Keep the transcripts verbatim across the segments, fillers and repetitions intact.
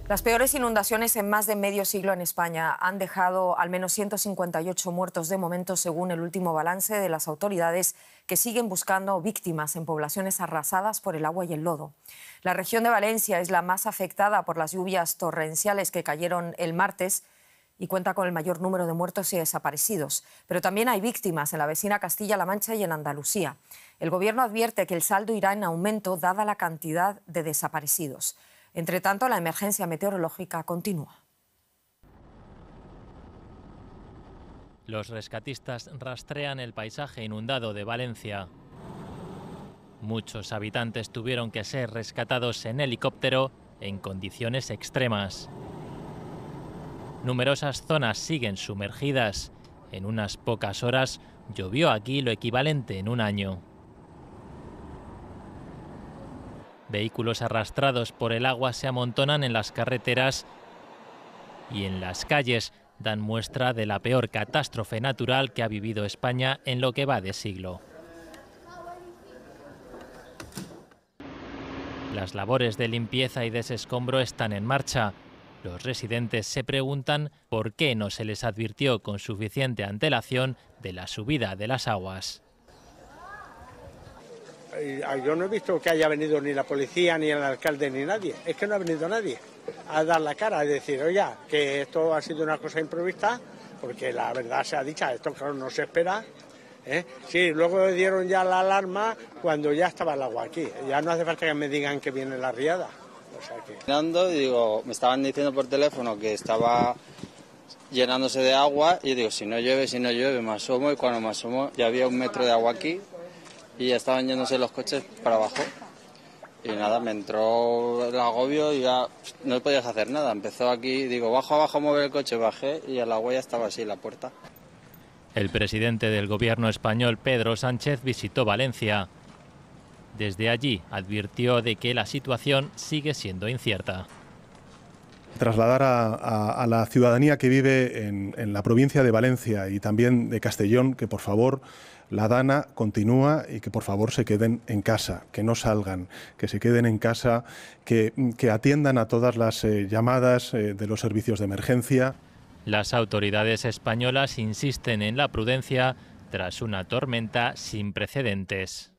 Las peores inundaciones en más de medio siglo en España han dejado al menos ciento cincuenta y ocho muertos de momento, según el último balance de las autoridades, que siguen buscando víctimas en poblaciones arrasadas por el agua y el lodo. La región de Valencia es la más afectada por las lluvias torrenciales que cayeron el martes y cuenta con el mayor número de muertos y desaparecidos. Pero también hay víctimas en la vecina Castilla-La Mancha y en Andalucía. El Gobierno advierte que el saldo irá en aumento dada la cantidad de desaparecidos. Entre tanto, la emergencia meteorológica continúa. Los rescatistas rastrean el paisaje inundado de Valencia. Muchos habitantes tuvieron que ser rescatados en helicóptero en condiciones extremas. Numerosas zonas siguen sumergidas. En unas pocas horas llovió aquí lo equivalente en un año. Vehículos arrastrados por el agua se amontonan en las carreteras y en las calles. Dan muestra de la peor catástrofe natural que ha vivido España en lo que va de siglo. Las labores de limpieza y desescombro están en marcha. Los residentes se preguntan por qué no se les advirtió con suficiente antelación de la subida de las aguas. Yo no he visto que haya venido ni la policía, ni el alcalde, ni nadie. Es que no ha venido nadie a dar la cara, a decir, oye, que esto ha sido una cosa imprevista, porque la verdad sea dicha, esto claro no se espera. ¿eh? Sí, luego dieron ya la alarma cuando ya estaba el agua aquí. Ya no hace falta que me digan que viene la riada. O sea que... Mirando, y digo, me estaban diciendo por teléfono que estaba llenándose de agua, y digo, si no llueve, si no llueve, me asomo, y cuando me asomo ya había un metro de agua aquí. Y ya estaban yéndose los coches para abajo. Y nada, me entró el agobio y ya no podías hacer nada. Empezó aquí, digo, bajo abajo, mover el coche, bajé y el agua ya estaba así en la puerta. El presidente del gobierno español, Pedro Sánchez, visitó Valencia. Desde allí advirtió de que la situación sigue siendo incierta. Trasladar a, a, a la ciudadanía que vive en, en la provincia de Valencia y también de Castellón que por favor la Dana continúa y que por favor se queden en casa, que no salgan, que se queden en casa, que, que atiendan a todas las eh, llamadas eh, de los servicios de emergencia. Las autoridades españolas insisten en la prudencia tras una tormenta sin precedentes.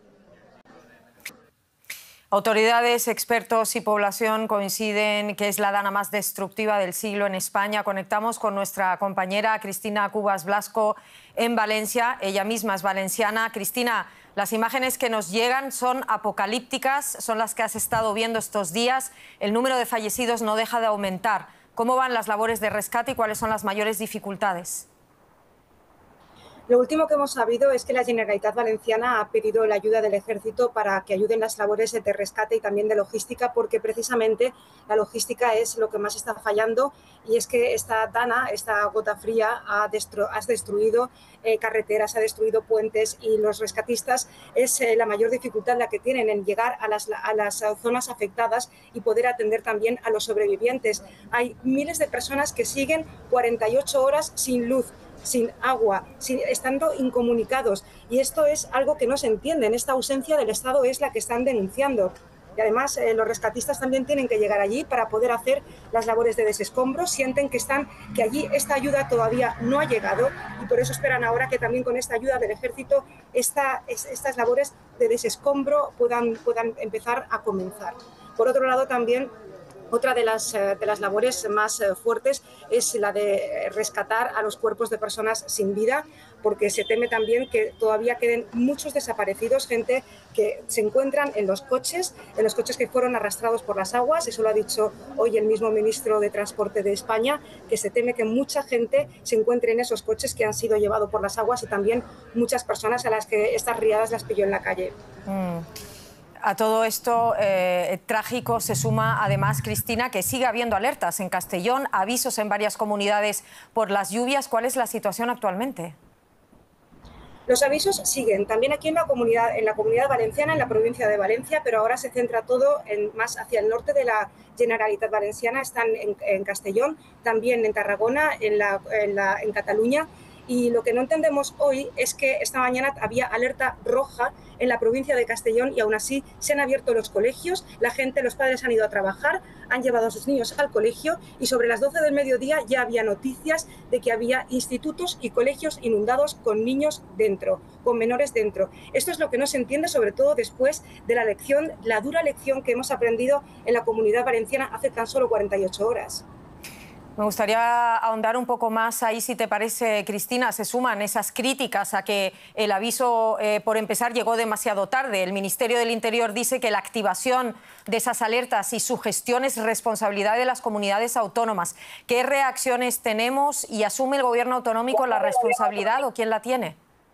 Autoridades, expertos y población coinciden que es la dana más destructiva del siglo en España. Conectamos con nuestra compañera Cristina Cubas Blasco en Valencia. Ella misma es valenciana. Cristina, las imágenes que nos llegan son apocalípticas, son las que has estado viendo estos días. El número de fallecidos no deja de aumentar. ¿Cómo van las labores de rescate y cuáles son las mayores dificultades? Lo último que hemos sabido es que la Generalitat Valenciana ha pedido la ayuda del Ejército para que ayuden las labores de rescate y también de logística, porque precisamente la logística es lo que más está fallando, y es que esta dana, esta gota fría, ha, destru ha destruido eh, carreteras, ha destruido puentes, y los rescatistas es eh, la mayor dificultad la que tienen en llegar a las, a las zonas afectadas y poder atender también a los sobrevivientes. Hay miles de personas que siguen cuarenta y ocho horas sin luz, sin agua, sin, estando incomunicados, y esto es algo que no se entiende. En esta ausencia del Estado es la que están denunciando. Y además eh, los rescatistas también tienen que llegar allí para poder hacer las labores de desescombro. Sienten que, están, que allí esta ayuda todavía no ha llegado, y por eso esperan ahora que también con esta ayuda del Ejército esta, es, estas labores de desescombro puedan, puedan empezar a comenzar. Por otro lado, también otra de las, de las labores más fuertes es la de rescatar a los cuerpos de personas sin vida, porque se teme también que todavía queden muchos desaparecidos, gente que se encuentran en los coches, en los coches que fueron arrastrados por las aguas. Eso lo ha dicho hoy el mismo ministro de Transporte de España, que se teme que mucha gente se encuentre en esos coches que han sido llevados por las aguas, y también muchas personas a las que estas riadas las pilló en la calle. Mm. A todo esto eh, trágico se suma además, Cristina, que sigue habiendo alertas en Castellón, avisos en varias comunidades por las lluvias. ¿Cuál es la situación actualmente? Los avisos siguen, también aquí en la comunidad, en la comunidad valenciana, en la provincia de Valencia, pero ahora se centra todo en, más hacia el norte de la Generalitat Valenciana. Están en, en Castellón, también en Tarragona, en, la, en, la, en Cataluña. Y lo que no entendemos hoy es que esta mañana había alerta roja en la provincia de Castellón y aún así se han abierto los colegios, la gente, los padres han ido a trabajar, han llevado a sus niños al colegio y sobre las doce del mediodía ya había noticias de que había institutos y colegios inundados con niños dentro, con menores dentro. Esto es lo que no se entiende, sobre todo después de la lección, la dura lección que hemos aprendido en la Comunidad Valenciana hace tan solo cuarenta y ocho horas. Me gustaría ahondar un poco más ahí, si te parece, Cristina. Se suman esas críticas a que el aviso, eh, por empezar, llegó demasiado tarde. El Ministerio del Interior dice que la activación de esas alertas y su gestión es responsabilidad de las comunidades autónomas. ¿Qué reacciones tenemos y asume el Gobierno autonómico la responsabilidad o quién la tiene?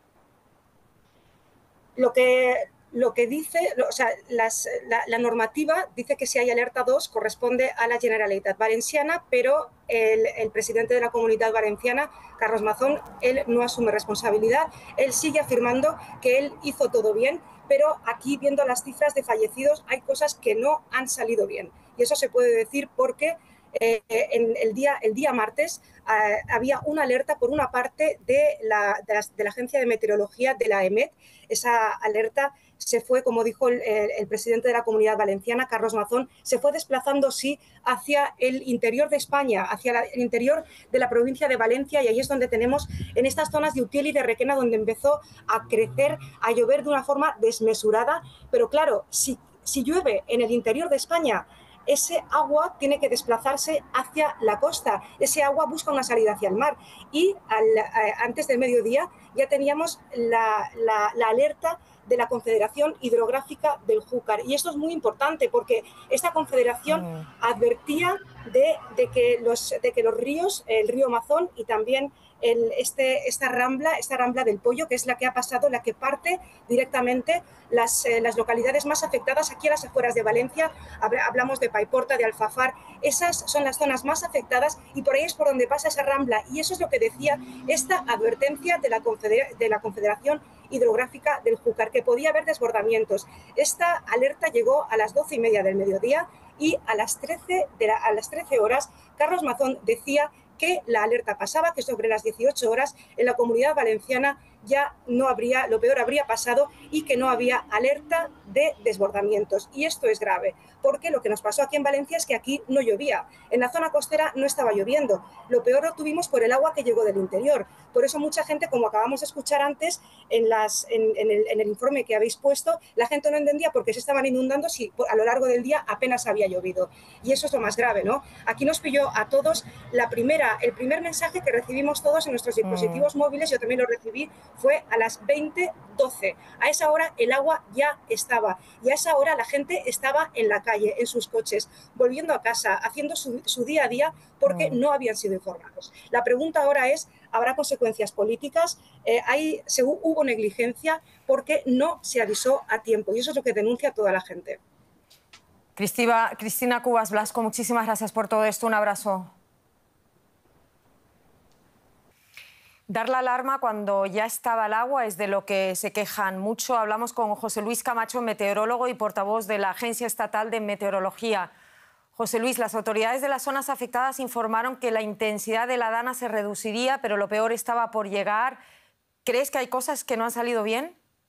Lo que... Lo que dice, o sea, las, la, la normativa dice que si hay alerta dos corresponde a la Generalitat Valenciana, pero el, el presidente de la Comunidad Valenciana, Carlos Mazón, él no asume responsabilidad, él sigue afirmando que él hizo todo bien, pero aquí, viendo las cifras de fallecidos, hay cosas que no han salido bien. Y eso se puede decir porque eh, en el, día, el día martes eh, había una alerta por una parte de la, de, la, de la Agencia de Meteorología de la EMET. Esa alerta se fue, como dijo el, el presidente de la Comunidad Valenciana, Carlos Mazón, se fue desplazando, sí, hacia el interior de España, hacia la, el interior de la provincia de Valencia, y ahí es donde tenemos, en estas zonas de Utiel y de Requena, donde empezó a crecer, a llover de una forma desmesurada. Pero claro, si, si llueve en el interior de España, ese agua tiene que desplazarse hacia la costa, ese agua busca una salida hacia el mar. Y al, antes del mediodía ya teníamos la, la, la alerta de la Confederación Hidrográfica del Júcar. Y esto es muy importante porque esta confederación mm. advertía de, de, que los, de que los ríos, el río Mazón y también el, este, esta, rambla, esta rambla del Pollo, que es la que ha pasado, la que parte directamente las, eh, las localidades más afectadas aquí a las afueras de Valencia. Hablamos de Paiporta, de Alfafar, esas son las zonas más afectadas y por ahí es por donde pasa esa rambla. Y eso es lo que decía esta advertencia de la, Confeder- de la Confederación Hidrográfica del Júcar, que podía haber desbordamientos. Esta alerta llegó a las doce y media del mediodía y a las trece, de la, a las trece horas Carlos Mazón decía que la alerta pasaba, que sobre las dieciocho horas en la Comunidad Valenciana ya no habría, lo peor habría pasado y que no había alerta de desbordamientos. Y esto es grave, porque lo que nos pasó aquí en Valencia es que aquí no llovía. En la zona costera no estaba lloviendo. Lo peor lo tuvimos por el agua que llegó del interior. Por eso mucha gente, como acabamos de escuchar antes, en, las, en, en, el, en el informe que habéis puesto, la gente no entendía por qué se estaban inundando si a lo largo del día apenas había llovido. Y eso es lo más grave, ¿no? Aquí nos pilló a todos la primera, el primer mensaje que recibimos todos en nuestros dispositivos mm. móviles, yo también lo recibí, fue a las veinte doce. A esa hora el agua ya estaba y a esa hora la gente estaba en la calle, en sus coches, volviendo a casa, haciendo su, su día a día porque no habían sido informados. La pregunta ahora es, ¿habrá consecuencias políticas? Eh, hay, se, hubo negligencia porque no se avisó a tiempo y eso es lo que denuncia toda la gente. Cristina, Cristina Cubas Blasco, muchísimas gracias por todo esto. Un abrazo. Dar la alarma cuando ya estaba el agua es de lo que se quejan mucho. Hablamos con José Luis Camacho, meteorólogo y portavoz de la Agencia Estatal de Meteorología. José Luis, las autoridades de las zonas afectadas informaron que la intensidad de la dana se reduciría, pero lo peor estaba por llegar. ¿Crees que hay cosas que no han salido bien?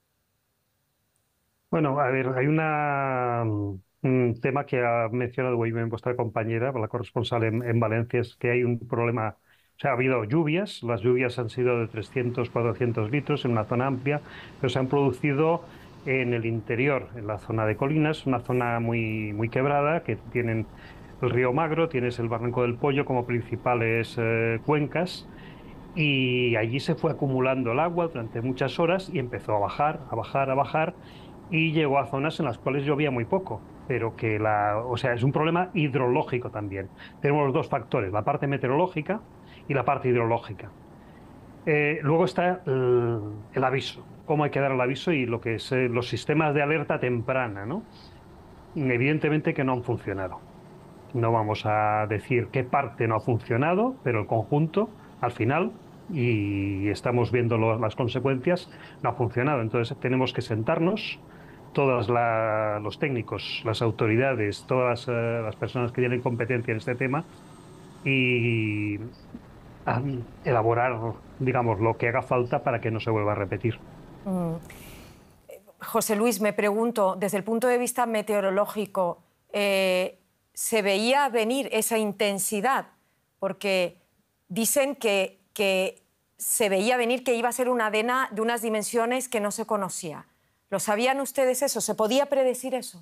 Bueno, a ver, hay una, un tema que ha mencionado muy bien vuestra compañera, la corresponsal en, en Valencia, es que hay un problema. O sea, ha habido lluvias, las lluvias han sido de trescientos, cuatrocientos litros en una zona amplia, pero se han producido en el interior, en la zona de colinas, una zona muy, muy quebrada, que tienen el río Magro, tienes el Barranco del Pollo como principales eh, cuencas, y allí se fue acumulando el agua durante muchas horas y empezó a bajar, a bajar, a bajar, y llegó a zonas en las cuales llovía muy poco, pero que la, o sea, es un problema hidrológico también. Tenemos los dos factores, la parte meteorológica y la parte hidrológica. Eh, luego está el, el aviso, cómo hay que dar el aviso y lo que es eh, los sistemas de alerta temprana, ¿no? Evidentemente que no han funcionado. No vamos a decir qué parte no ha funcionado, pero el conjunto, al final, y estamos viendo lo, las consecuencias, no ha funcionado. Entonces tenemos que sentarnos, todos la, los técnicos, las autoridades, todas eh, las personas que tienen competencia en este tema, y a elaborar digamos, lo que haga falta para que no se vuelva a repetir. Mm. José Luis, me pregunto, desde el punto de vista meteorológico, eh, ¿se veía venir esa intensidad? Porque dicen que, que se veía venir que iba a ser una dana de unas dimensiones que no se conocía. ¿Lo sabían ustedes eso? ¿Se podía predecir eso?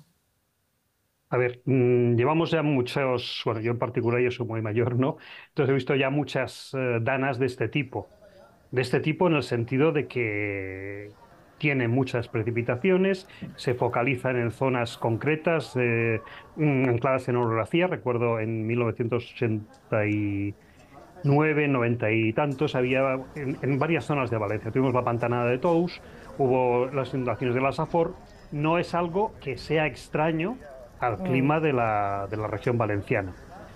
A ver, mmm, llevamos ya muchos, bueno, yo en particular, yo soy muy mayor, ¿no? Entonces he visto ya muchas uh, danas de este tipo. De este tipo en el sentido de que tiene muchas precipitaciones, se focalizan en zonas concretas, eh, ancladas en orografía. Recuerdo en mil novecientos ochenta y nueve, noventa y tantos, había en, en varias zonas de Valencia. Tuvimos la pantanada de Tous, hubo las inundaciones de la Safor. No es algo que sea extraño al clima de la, de la región valenciana.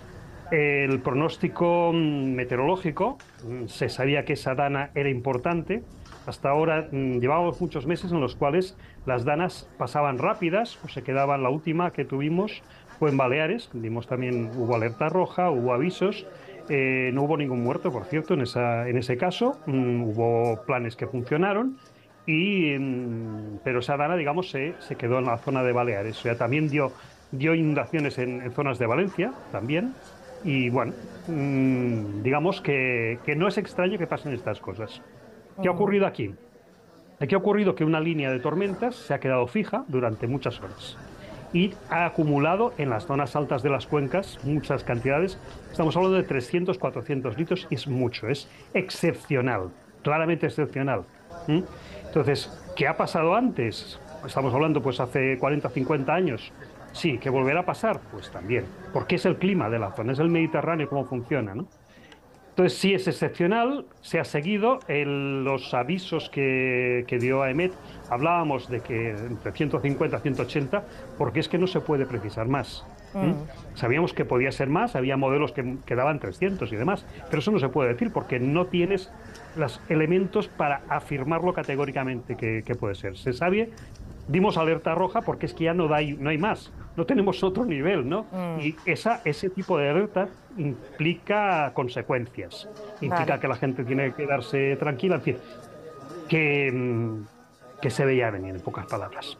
El pronóstico meteorológico, se sabía que esa dana era importante. Hasta ahora llevábamos muchos meses en los cuales las danas pasaban rápidas o se quedaban. La última que tuvimos fue en Baleares, dimos también, hubo alerta roja, hubo avisos, eh, no hubo ningún muerto, por cierto, en, esa, en ese caso. Mm, hubo planes que funcionaron, y, mm, pero esa dana, digamos, se, se quedó en la zona de Baleares. O sea, también dio, dio inundaciones en, en zonas de Valencia, también. Y bueno, mmm, digamos que, que no es extraño que pasen estas cosas. ¿Qué ha ocurrido aquí? Aquí ha ocurrido que una línea de tormentas se ha quedado fija durante muchas horas y ha acumulado en las zonas altas de las cuencas muchas cantidades. Estamos hablando de trescientos, cuatrocientos litros, y es mucho, es excepcional, claramente excepcional. ¿Mm? Entonces, ¿qué ha pasado antes? Estamos hablando pues hace cuarenta, cincuenta años. Sí, ¿que volverá a pasar? Pues también, porque es el clima de la zona, es el Mediterráneo, cómo funciona, ¿no? Entonces, sí es excepcional, se ha seguido el, los avisos que, que dio AEMET. Hablábamos de que entre ciento cincuenta y ciento ochenta, porque es que no se puede precisar más. ¿Mm? Mm. Sabíamos que podía ser más, había modelos que, que daban trescientos y demás, pero eso no se puede decir porque no tienes los elementos para afirmarlo categóricamente que, que puede ser. Se sabe, dimos alerta roja porque es que ya no hay, no hay más. No tenemos otro nivel, ¿no? Mm. Y esa, ese tipo de alerta implica consecuencias. Implica vale. que la gente tiene que quedarse tranquila, en fin, que, que se veía venir, en pocas palabras.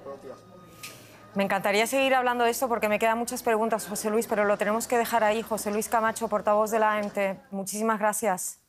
Me encantaría seguir hablando de esto porque me quedan muchas preguntas, José Luis, pero lo tenemos que dejar ahí. José Luis Camacho, portavoz de la A M T, muchísimas gracias.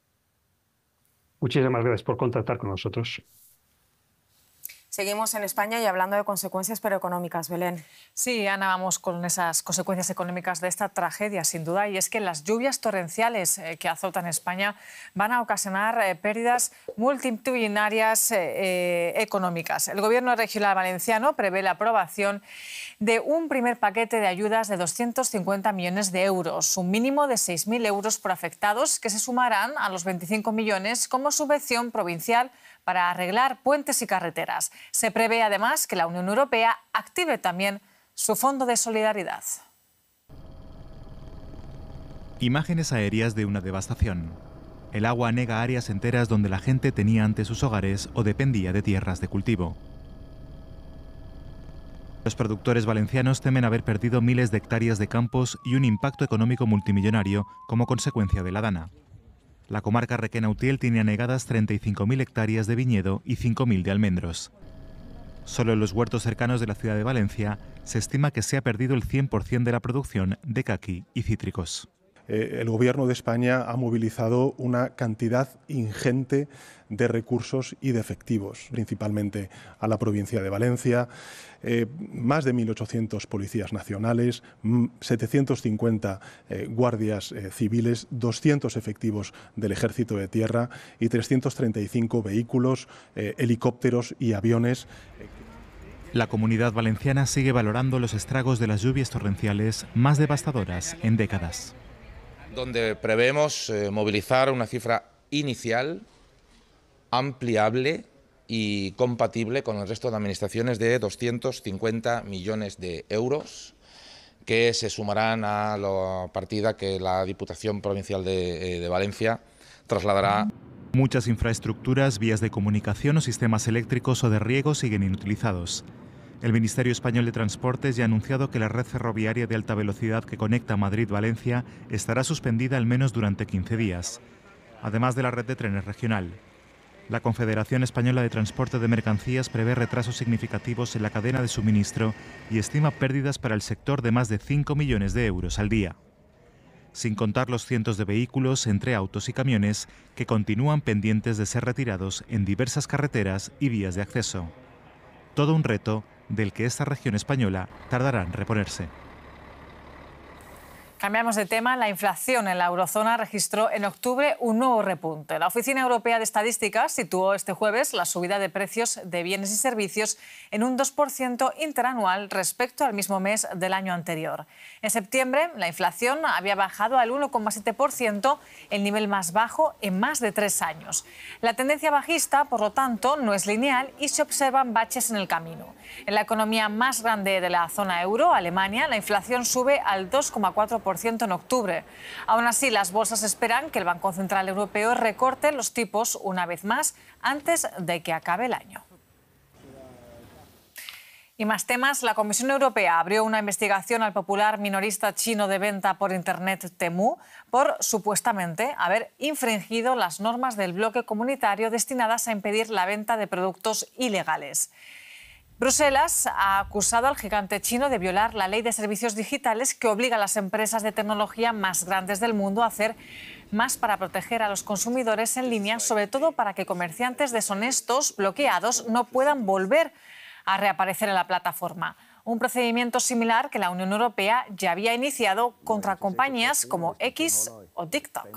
Muchísimas gracias por contactar con nosotros. Seguimos en España y hablando de consecuencias, pero económicas, Belén. Sí, Ana, vamos con esas consecuencias económicas de esta tragedia, sin duda, y es que las lluvias torrenciales eh, que azotan España van a ocasionar eh, pérdidas multitudinarias eh, económicas. El Gobierno regional valenciano prevé la aprobación de un primer paquete de ayudas de doscientos cincuenta millones de euros, un mínimo de seis mil euros por afectados, que se sumarán a los veinticinco millones como subvención provincial para arreglar puentes y carreteras. Se prevé además que la Unión Europea active también su fondo de solidaridad. Imágenes aéreas de una devastación. El agua anega áreas enteras donde la gente tenía antes sus hogares o dependía de tierras de cultivo. Los productores valencianos temen haber perdido miles de hectáreas de campos y un impacto económico multimillonario como consecuencia de la dana. La comarca Requena-Utiel tiene anegadas treinta y cinco mil hectáreas de viñedo y cinco mil de almendros. Solo en los huertos cercanos de la ciudad de Valencia se estima que se ha perdido el cien por cien de la producción de caqui y cítricos. Eh, el Gobierno de España ha movilizado una cantidad ingente de recursos y de efectivos, principalmente a la provincia de Valencia, eh, más de mil ochocientos policías nacionales, setecientos cincuenta eh, guardias eh, civiles, doscientos efectivos del Ejército de Tierra y trescientos treinta y cinco vehículos, eh, helicópteros y aviones. La Comunidad Valenciana sigue valorando los estragos de las lluvias torrenciales más devastadoras en décadas. Donde prevemos eh, movilizar una cifra inicial, ampliable y compatible con el resto de administraciones de doscientos cincuenta millones de euros, que se sumarán a la partida que la Diputación Provincial de, eh, de Valencia trasladará. Muchas infraestructuras, vías de comunicación o sistemas eléctricos o de riego siguen inutilizados. El Ministerio Español de Transportes ya ha anunciado que la red ferroviaria de alta velocidad que conecta Madrid-Valencia estará suspendida al menos durante quince días. además de la red de trenes regional. La Confederación Española de Transporte de Mercancías prevé retrasos significativos en la cadena de suministro y estima pérdidas para el sector de más de cinco millones de euros al día. Sin contar los cientos de vehículos, entre autos y camiones, que continúan pendientes de ser retirados en diversas carreteras y vías de acceso. Todo un reto del que esta región española tardará en reponerse. Cambiamos de tema. La inflación en la eurozona registró en octubre un nuevo repunte. La Oficina Europea de Estadísticas situó este jueves la subida de precios de bienes y servicios en un dos por ciento interanual respecto al mismo mes del año anterior. En septiembre, la inflación había bajado al uno coma siete por ciento, el nivel más bajo en más de tres años. La tendencia bajista, por lo tanto, no es lineal y se observan baches en el camino. En la economía más grande de la zona euro, Alemania, la inflación sube al dos coma cuatro por ciento en octubre. Aún así, las bolsas esperan que el Banco Central Europeo recorte los tipos una vez más antes de que acabe el año. Y más temas. La Comisión Europea abrió una investigación al popular minorista chino de venta por Internet Temu por supuestamente haber infringido las normas del bloque comunitario destinadas a impedir la venta de productos ilegales. Bruselas ha acusado al gigante chino de violar la ley de servicios digitales que obliga a las empresas de tecnología más grandes del mundo a hacer más para proteger a los consumidores en línea, sobre todo para que comerciantes deshonestos bloqueados no puedan volver a reaparecer en la plataforma. Un procedimiento similar que la Unión Europea ya había iniciado contra compañías como X o TikTok.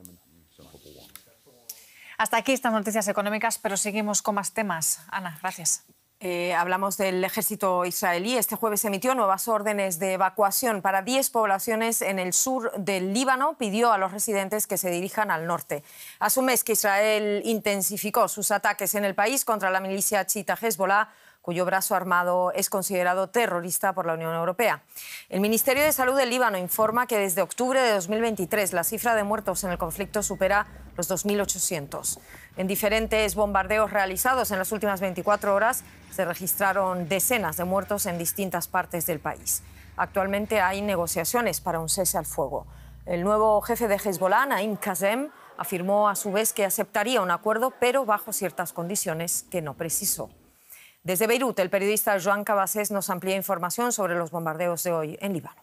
Hasta aquí estas noticias económicas, pero seguimos con más temas. Ana, gracias. Eh, hablamos del ejército israelí. Este jueves emitió nuevas órdenes de evacuación para diez poblaciones en el sur del Líbano. Pidió a los residentes que se dirijan al norte. Hace un mes que Israel intensificó sus ataques en el país contra la milicia chiita Hezbollah, cuyo brazo armado es considerado terrorista por la Unión Europea. El Ministerio de Salud del Líbano informa que desde octubre de dos mil veintitrés la cifra de muertos en el conflicto supera los dos mil ochocientos. En diferentes bombardeos realizados en las últimas veinticuatro horas se registraron decenas de muertos en distintas partes del país. Actualmente hay negociaciones para un cese al fuego. El nuevo jefe de Hezbollah, Naim Kazem, afirmó a su vez que aceptaría un acuerdo, pero bajo ciertas condiciones que no precisó. Desde Beirut, el periodista Joan Cabasés nos amplía información sobre los bombardeos de hoy en Líbano.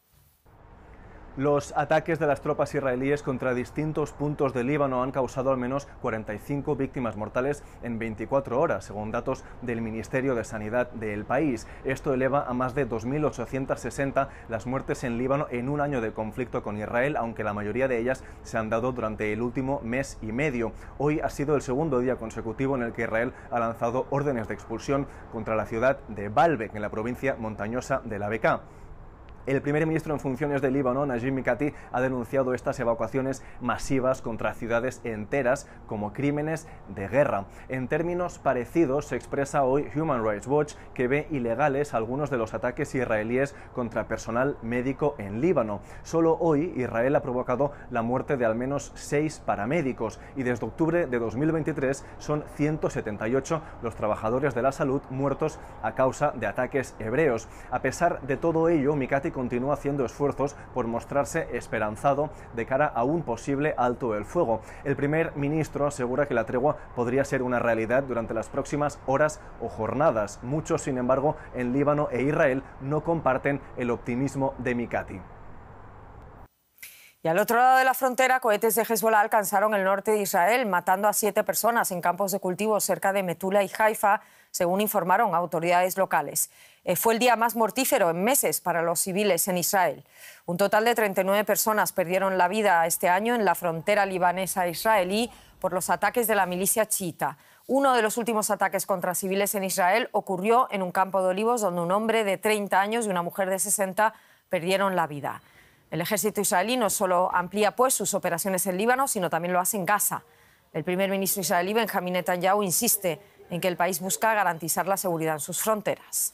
Los ataques de las tropas israelíes contra distintos puntos del Líbano han causado al menos cuarenta y cinco víctimas mortales en veinticuatro horas, según datos del Ministerio de Sanidad del país. Esto eleva a más de dos mil ochocientas sesenta las muertes en Líbano en un año de conflicto con Israel, aunque la mayoría de ellas se han dado durante el último mes y medio. Hoy ha sido el segundo día consecutivo en el que Israel ha lanzado órdenes de expulsión contra la ciudad de Baalbek, en la provincia montañosa de la Bekaa. El primer ministro en funciones de Líbano, Najib Mikati, ha denunciado estas evacuaciones masivas contra ciudades enteras como crímenes de guerra. En términos parecidos se expresa hoy Human Rights Watch, que ve ilegales algunos de los ataques israelíes contra personal médico en Líbano. Solo hoy Israel ha provocado la muerte de al menos seis paramédicos y desde octubre de dos mil veintitrés son ciento setenta y ocho los trabajadores de la salud muertos a causa de ataques hebreos. A pesar de todo ello, Mikati continúa haciendo esfuerzos por mostrarse esperanzado de cara a un posible alto el fuego. El primer ministro asegura que la tregua podría ser una realidad durante las próximas horas o jornadas. Muchos, sin embargo, en Líbano e Israel no comparten el optimismo de Mikati. Y al otro lado de la frontera, cohetes de Hezbollah alcanzaron el norte de Israel, matando a siete personas en campos de cultivo cerca de Metula y Haifa, según informaron autoridades locales. Eh, fue el día más mortífero en meses para los civiles en Israel. Un total de treinta y nueve personas perdieron la vida este año en la frontera libanesa israelí por los ataques de la milicia chiita. Uno de los últimos ataques contra civiles en Israel ocurrió en un campo de olivos donde un hombre de treinta años y una mujer de sesenta perdieron la vida. El ejército israelí no solo amplía pues sus operaciones en Líbano, sino también lo hace en Gaza. El primer ministro israelí, Benjamín Netanyahu, insiste en que el país busca garantizar la seguridad en sus fronteras.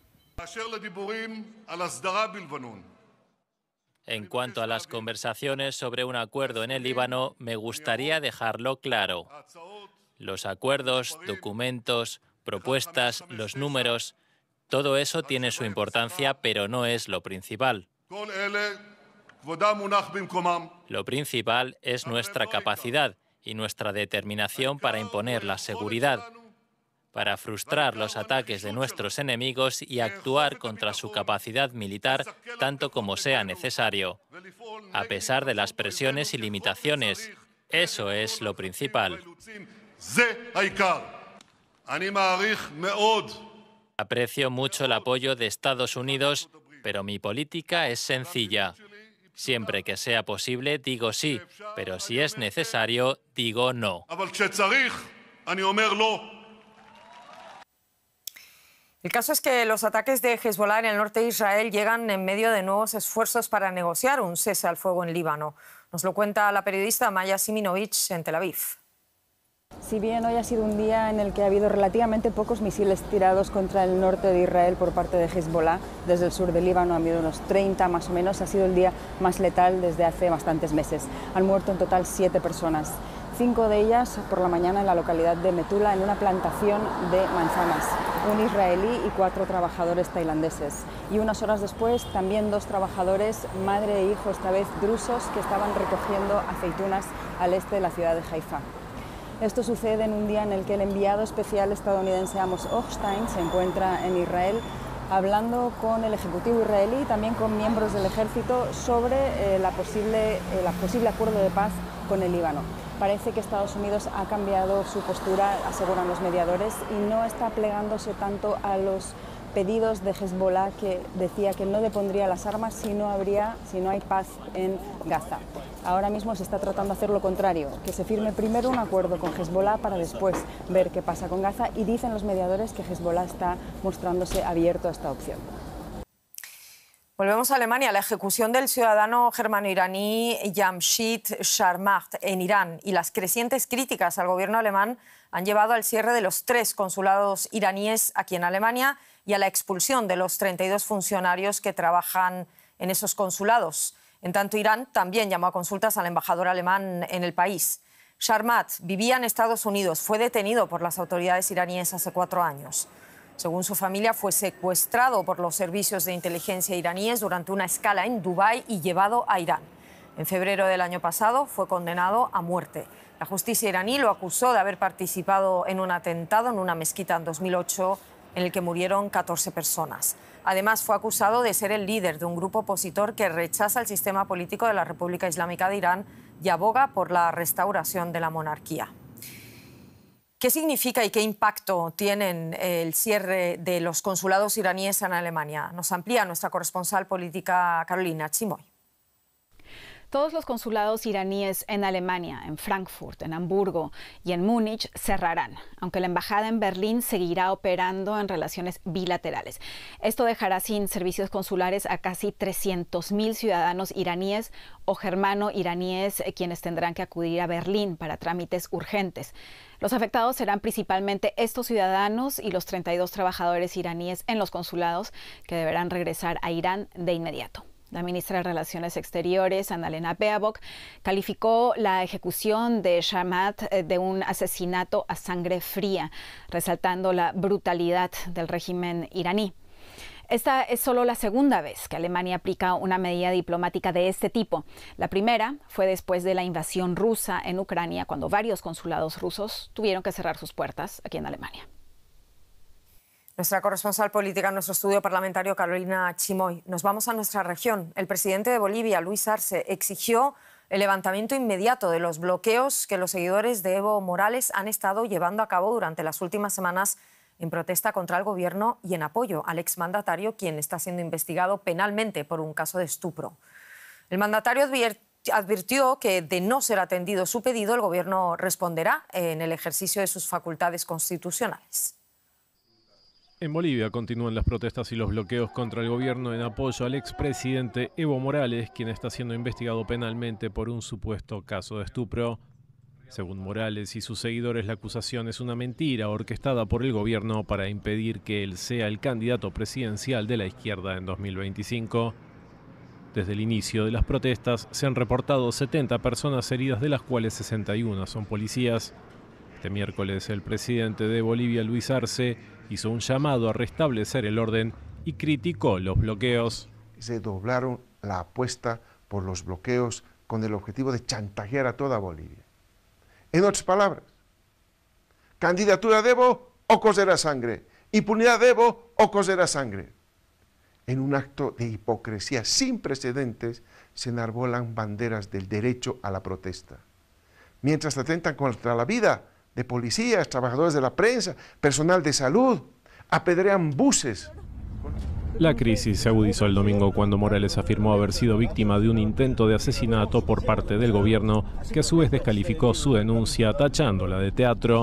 En cuanto a las conversaciones sobre un acuerdo en el Líbano, me gustaría dejarlo claro. Los acuerdos, documentos, propuestas, los números, todo eso tiene su importancia, pero no es lo principal. Lo principal es nuestra capacidad y nuestra determinación para imponer la seguridad, para frustrar los ataques de nuestros enemigos y actuar contra su capacidad militar tanto como sea necesario, a pesar de las presiones y limitaciones. Eso es lo principal. Aprecio mucho el apoyo de Estados Unidos, pero mi política es sencilla. Siempre que sea posible, digo sí, pero si es necesario, digo no. El caso es que los ataques de Hezbollah en el norte de Israel llegan en medio de nuevos esfuerzos para negociar un cese al fuego en Líbano. Nos lo cuenta la periodista Maya Siminovich en Tel Aviv. Si bien hoy ha sido un día en el que ha habido relativamente pocos misiles tirados contra el norte de Israel por parte de Hezbollah, desde el sur del Líbano han habido unos treinta más o menos, ha sido el día más letal desde hace bastantes meses. Han muerto en total siete personas, cinco de ellas por la mañana en la localidad de Metula, en una plantación de manzanas, un israelí y cuatro trabajadores tailandeses. Y unas horas después también dos trabajadores, madre e hijo, esta vez drusos, que estaban recogiendo aceitunas al este de la ciudad de Haifa. Esto sucede en un día en el que el enviado especial estadounidense Amos Hochstein se encuentra en Israel hablando con el Ejecutivo israelí y también con miembros del ejército sobre eh, la posible, eh, la posible acuerdo de paz con el Líbano. Parece que Estados Unidos ha cambiado su postura, aseguran los mediadores, y no está plegándose tanto a los pedidos de Hezbollah, que decía que no depondría las armas si no, habría, si no hay paz en Gaza. Ahora mismo se está tratando de hacer lo contrario, que se firme primero un acuerdo con Hezbollah para después ver qué pasa con Gaza, y dicen los mediadores que Hezbollah está mostrándose abierto a esta opción. Volvemos a Alemania. La ejecución del ciudadano germano-iraní Jamshid Sharmat en Irán y las crecientes críticas al gobierno alemán han llevado al cierre de los tres consulados iraníes aquí en Alemania y a la expulsión de los treinta y dos funcionarios que trabajan en esos consulados. En tanto, Irán también llamó a consultas al embajador alemán en el país. Sharmat vivía en Estados Unidos, fue detenido por las autoridades iraníes hace cuatro años. Según su familia, fue secuestrado por los servicios de inteligencia iraníes durante una escala en Dubái y llevado a Irán. En febrero del año pasado fue condenado a muerte. La justicia iraní lo acusó de haber participado en un atentado en una mezquita en dos mil ocho en el que murieron catorce personas. Además, fue acusado de ser el líder de un grupo opositor que rechaza el sistema político de la República Islámica de Irán y aboga por la restauración de la monarquía. ¿Qué significa y qué impacto tienen el cierre de los consulados iraníes en Alemania? Nos amplía nuestra corresponsal política Carolina Chimoy. Todos los consulados iraníes en Alemania, en Frankfurt, en Hamburgo y en Múnich cerrarán, aunque la embajada en Berlín seguirá operando en relaciones bilaterales. Esto dejará sin servicios consulares a casi trescientos mil ciudadanos iraníes o germano-iraníes, quienes tendrán que acudir a Berlín para trámites urgentes. Los afectados serán principalmente estos ciudadanos y los treinta y dos trabajadores iraníes en los consulados, que deberán regresar a Irán de inmediato. La ministra de Relaciones Exteriores, Annalena Baerbock, calificó la ejecución de Sharmat de un asesinato a sangre fría, resaltando la brutalidad del régimen iraní. Esta es solo la segunda vez que Alemania aplica una medida diplomática de este tipo. La primera fue después de la invasión rusa en Ucrania, cuando varios consulados rusos tuvieron que cerrar sus puertas aquí en Alemania. Nuestra corresponsal política en nuestro estudio parlamentario, Carolina Chimoy. Nos vamos a nuestra región. El presidente de Bolivia, Luis Arce, exigió el levantamiento inmediato de los bloqueos que los seguidores de Evo Morales han estado llevando a cabo durante las últimas semanas en protesta contra el gobierno y en apoyo al exmandatario, quien está siendo investigado penalmente por un caso de estupro. El mandatario advirtió que, de no ser atendido su pedido, el gobierno responderá en el ejercicio de sus facultades constitucionales. En Bolivia continúan las protestas y los bloqueos contra el gobierno en apoyo al expresidente Evo Morales, quien está siendo investigado penalmente por un supuesto caso de estupro. Según Morales y sus seguidores, la acusación es una mentira orquestada por el gobierno para impedir que él sea el candidato presidencial de la izquierda en dos mil veinticinco. Desde el inicio de las protestas se han reportado setenta personas heridas, de las cuales sesenta y uno son policías. Este miércoles el presidente de Bolivia, Luis Arce, hizo un llamado a restablecer el orden y criticó los bloqueos. Se doblaron la apuesta por los bloqueos con el objetivo de chantajear a toda Bolivia. En otras palabras, candidatura de Evo o coserá sangre, impunidad de Evo o coserá sangre. En un acto de hipocresía sin precedentes se enarbolan banderas del derecho a la protesta, mientras atentan contra la vida de policías, trabajadores de la prensa, personal de salud, apedrean buses. La crisis se agudizó el domingo cuando Morales afirmó haber sido víctima de un intento de asesinato por parte del gobierno, que a su vez descalificó su denuncia tachándola de teatro.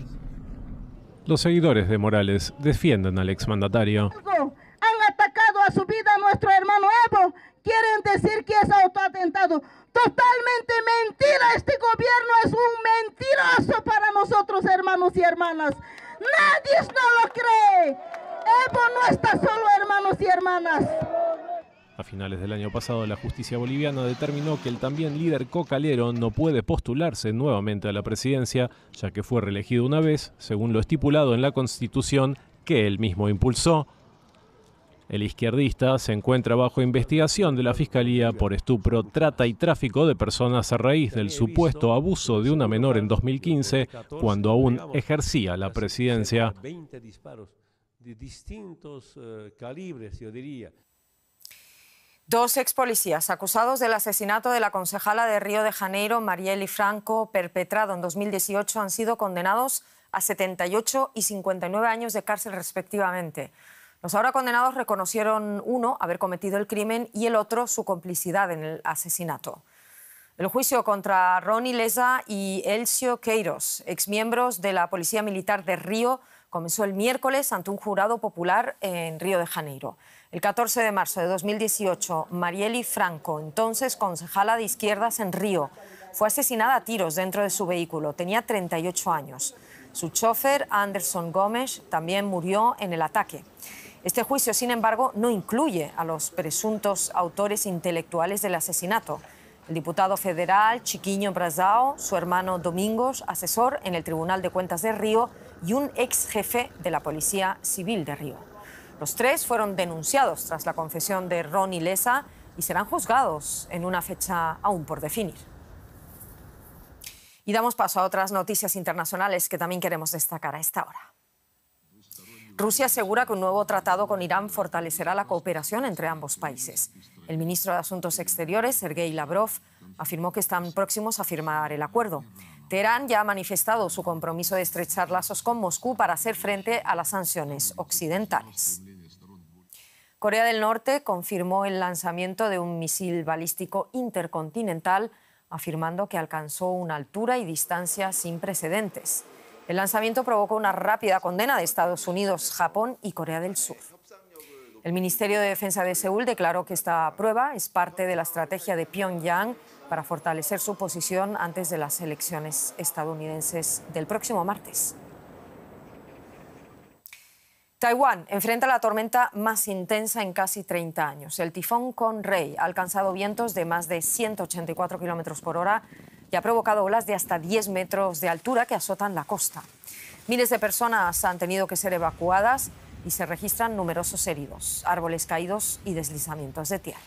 Los seguidores de Morales defienden al exmandatario. Han atacado a su vida a nuestro hermano Evo. Quieren decir que es autoatentado. Totalmente mentira. Este gobierno es un mentiroso para nosotros, hermanos y hermanas. Nadie no lo cree. Evo no está solo, hermanos y hermanas. A finales del año pasado, la justicia boliviana determinó que el también líder cocalero no puede postularse nuevamente a la presidencia, ya que fue reelegido una vez, según lo estipulado en la Constitución que él mismo impulsó. El izquierdista se encuentra bajo investigación de la Fiscalía por estupro, trata y tráfico de personas a raíz del supuesto abuso de una menor en dos mil quince, cuando aún ejercía la presidencia. De distintos uh, calibres, yo diría. Dos ex policías acusados del asesinato de la concejala de Río de Janeiro, Marielle Franco, perpetrado en dos mil dieciocho, han sido condenados a setenta y ocho y cincuenta y nueve años de cárcel respectivamente. Los ahora condenados reconocieron, uno, haber cometido el crimen y el otro su complicidad en el asesinato. El juicio contra Rony Lessa y Elcio Queiroz, exmiembros de la Policía Militar de Río, comenzó el miércoles ante un jurado popular en Río de Janeiro. El catorce de marzo de dos mil dieciocho, Marielle Franco, entonces concejala de izquierdas en Río, fue asesinada a tiros dentro de su vehículo. Tenía treinta y ocho años. Su chofer, Anderson Gomes, también murió en el ataque. Este juicio, sin embargo, no incluye a los presuntos autores intelectuales del asesinato. El diputado federal Chiquinho Brazao, su hermano Domingos, asesor en el Tribunal de Cuentas de Río, y un ex jefe de la Policía Civil de Río. Los tres fueron denunciados tras la confesión de Rony Lessa y serán juzgados en una fecha aún por definir. Y damos paso a otras noticias internacionales que también queremos destacar a esta hora. Rusia asegura que un nuevo tratado con Irán fortalecerá la cooperación entre ambos países. El ministro de Asuntos Exteriores, Sergei Lavrov, afirmó que están próximos a firmar el acuerdo. Teherán ya ha manifestado su compromiso de estrechar lazos con Moscú para hacer frente a las sanciones occidentales. Corea del Norte confirmó el lanzamiento de un misil balístico intercontinental, afirmando que alcanzó una altura y distancia sin precedentes. El lanzamiento provocó una rápida condena de Estados Unidos, Japón y Corea del Sur. El Ministerio de Defensa de Seúl declaró que esta prueba es parte de la estrategia de Pyongyang para fortalecer su posición antes de las elecciones estadounidenses del próximo martes. Taiwán enfrenta la tormenta más intensa en casi treinta años. El tifón Conrey ha alcanzado vientos de más de ciento ochenta y cuatro kilómetros por hora y ha provocado olas de hasta diez metros de altura que azotan la costa. Miles de personas han tenido que ser evacuadas y se registran numerosos heridos, árboles caídos y deslizamientos de tierra.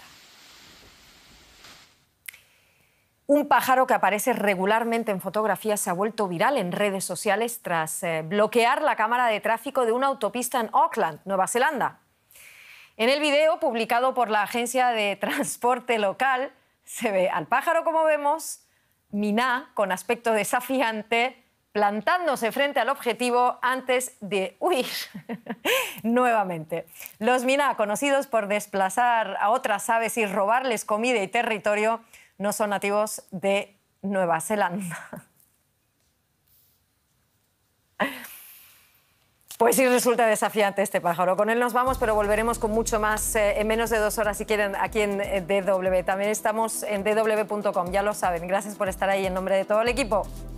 Un pájaro que aparece regularmente en fotografías se ha vuelto viral en redes sociales tras eh, bloquear la cámara de tráfico de una autopista en Auckland, Nueva Zelanda. En el video publicado por la agencia de transporte local se ve al pájaro, como vemos, Miná, con aspecto desafiante, plantándose frente al objetivo antes de huir nuevamente. Los Miná, conocidos por desplazar a otras aves y robarles comida y territorio, no son nativos de Nueva Zelanda. Pues sí resulta desafiante este pájaro. Con él nos vamos, pero volveremos con mucho más eh, en menos de dos horas si quieren aquí en eh, D W. También estamos en D W punto com, ya lo saben. Gracias por estar ahí en nombre de todo el equipo.